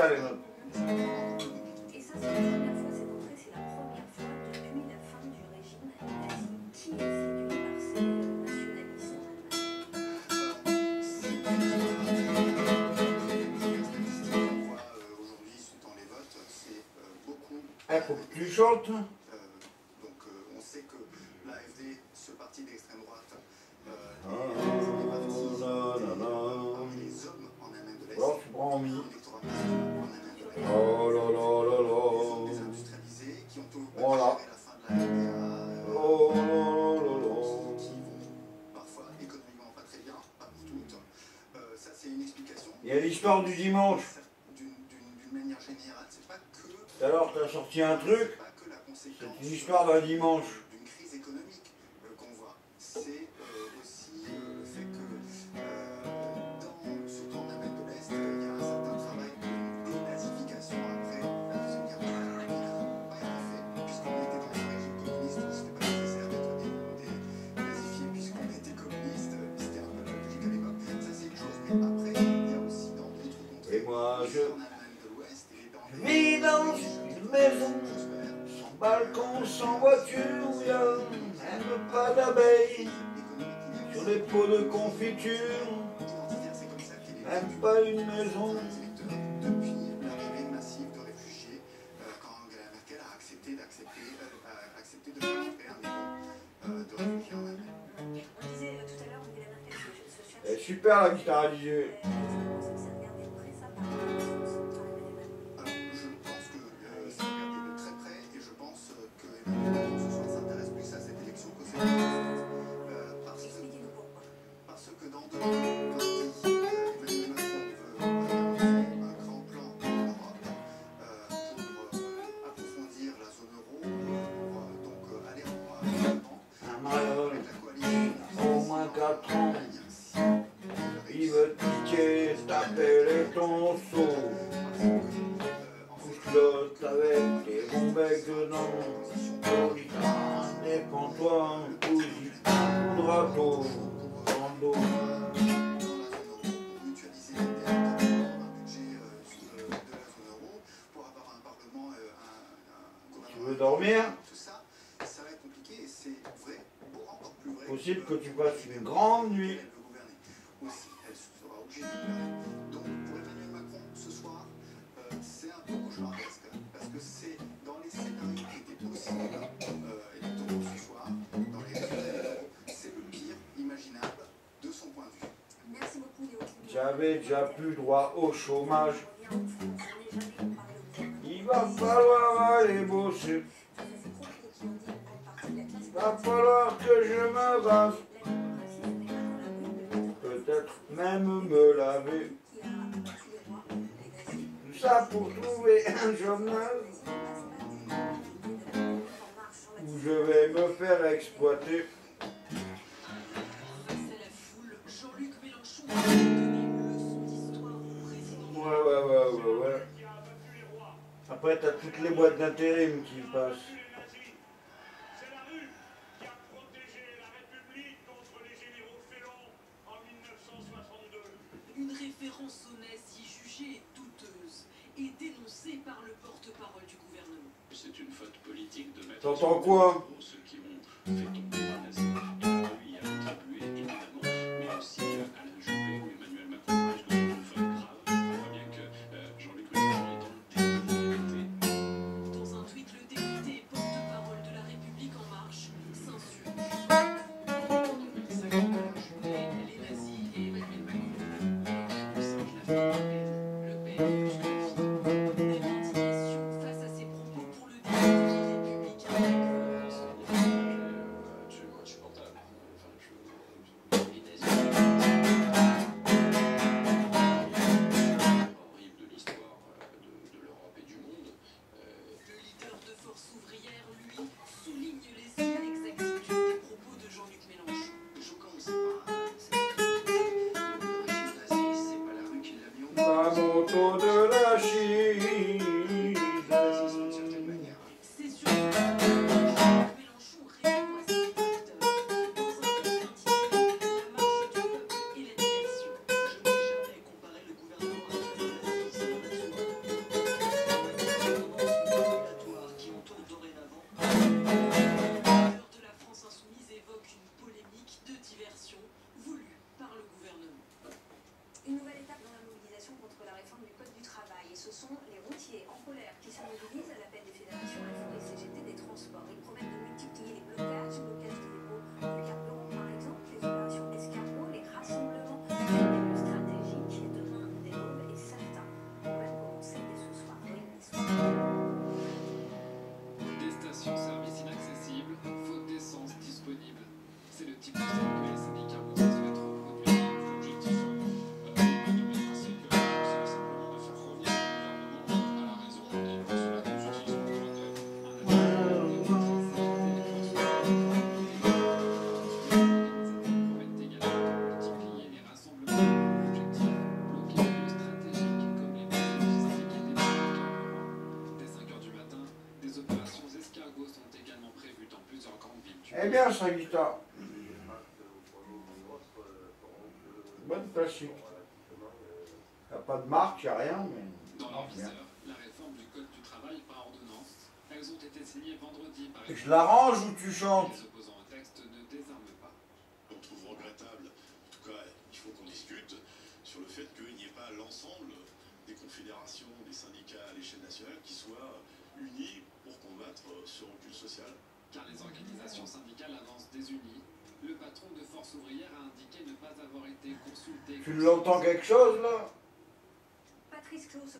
ça les notes. Et ça, c'est la première fois, cette entrée, c'est la première fois depuis la fin du régime nazi qui est séduit par ces nationalistes en Allemagne. Aujourd'hui, suivant les votes, c'est beaucoup. Il faut que tu chantes. Donc, on sait que l'AfD, ce parti d'extrême droite, Les hommes en Allemagne de l'Est, alors tu prends en mi. l'électorat masculin en Allemagne de l'Est, Oh là là là des là. hommes désindustrialisés qui ont tout Voilà. géré la fin de la RDA, Oh là là là. qui vont parfois économiquement pas très bien, pas pour toutes. Ça, c'est une explication. Il y a l'histoire du dimanche. D'une manière générale, c'est pas que. Tout à l'heure, tu as sorti un truc. C'est pas que la conséquence. C'est une histoire d'un dimanche. D'une crise économique qu'on voit. C'est aussi le fait que, surtout en Allemagne de l'Est, il y a un certain travail de dénazification après la Deuxième Guerre mondiale qui n'a pas été fait, puisqu'on était dans un régime communiste, c'était pas nécessaire d'être dénazifié, puisqu'on était communiste, c'était un peu la logique à l'époque. Ça, c'est une chose, mais après, il y a aussi dans d'autres contrées, Et moi, en Allemagne de l'Ouest, et dans je vis dans une maison, sans balcon, sans voiture, où il n'y a même pas d'abeilles, sur les pots de confiture, même pas une maison. Depuis l'arrivée massive de réfugiés, quand Angela Merkel a accepté de faire entrer un million de réfugiés en Allemagne. On disait tout à l'heure, Angela Merkel se cherche. Elle est super la guitare à DJ. Comment ça s'est regardé de près, ça, par rapport à Alors, je pense que c'est regardé de très près et je pense que Emmanuel Macron ce soir s'intéresse plus à cette élection qu'aux élections. Expliquez-nous pourquoi. Parce que dans 2 ans, lundi, Emmanuel Macron veut annoncer un grand plan en Europe pour approfondir la zone euro, pour donc aller en Un malheur, avec la coalition. au moins 4 ans, il veut piquer, taper les tonceaux. Couche-lotte avec des bons becs dedans. Lolita, défends-toi, bougie, coup de râteau, dans le dos. Tu veux dormir? Tout ça, ça va être compliqué et c'est vrai, encore plus vrai. Possible que tu passes une grande nuit. Elle veut gouverner. Aussi, elle sera obligée de gouverner. Donc pour Emmanuel Macron, ce soir, c'est un peu cauchemardesque parce que c'est dans les scénarios qui étaient possibles électoraux ce soir, dans les résultats électoraux, c'est le pire imaginable de son point de vue. Merci beaucoup, Léo. J'avais déjà plus droit au chômage. On revient en France, on n'est jamais comparé au gouvernement. Il va falloir aller bosser. Ça fait trop longtemps qu'ils ont dit une grande partie de la classe. Il va falloir que je me rase. La démocratie, ce n'est pas dans la rue, mais Peut-être même me laver. qui a abattu les rois, les nazis. Tout ça pour trouver un journal où je vais me faire exploiter. Face à la foule, Jean-Luc Mélenchon a donné une leçon d'histoire au président. Ouais. Après, t'as toutes les boîtes d'intérim qui passent. C'est la rue qui a protégé la République contre les généraux félons en 1962. Une référence aux nazis jugée douteuse et dénoncée par le porte-parole du gouvernement. C'est une faute politique de mettre T'entends quoi? ceux qui ont fait tomber les nazis. Il y a contribué évidemment, mais aussi Alain Juppé ou Emmanuel Macron. Je pense que c'est une faute grave. On voit bien que Jean-Luc Mélenchon est dans le déni de la vérité. Dans un tweet, le député et porte-parole de la République en marche s'insurge. Les nazis et Emmanuel Macron. Mélenchon singe la vérité. Le PM jusqu'à la fin. Même indignation face à ces propos pour le député républicain. Une nouvelle étape dans la mobilisation contre la réforme du Code du travail. Et ce sont les routiers en colère qui se mobilisent à l'appel des fédérations FO et CGT des transports. Ils promettent de multiplier les blocages des dépôts de carburant par exemple, les opérations escargots, les rassemblements sur les lieux stratégiques. Demain, des l'aube et certains vont même commencer dès ce soir. Des stations-service inaccessibles, faute d'essence disponible. C'est le type de scène que les syndicats routiers souhaitent reproduire. L'objectif n'est pas de mettre un sécurité, c'est simplement de faire revenir le gouvernement à la raison et pas cela que nous utilisons pour la grève. Promettent également de multiplier les rassemblements. L'objectif, bloquer les lieux stratégiques comme les bases logistiques et des points de carburant. Dès 5 h du matin, des opérations escargots sont également prévues dans plusieurs grandes villes du Eh bien, Sagitta. Bonne classique. T'as pas de marque, y a rien, mais. Dans leur bien. viseur, la réforme du Code du travail par ordonnance. Elles ont été signées vendredi par Je l'arrange ou tu chantes? Les opposants au texte ne désarment pas. On trouve regrettable, en tout cas il faut qu'on discute sur le fait qu'il n'y ait pas l'ensemble des confédérations, des syndicats à l'échelle nationale qui soient unis pour combattre ce recul social. Car les organisations syndicales avancent désunies. Le patron de Force ouvrière a indiqué ne pas avoir été consulté. Tu l'entends quelque chose là?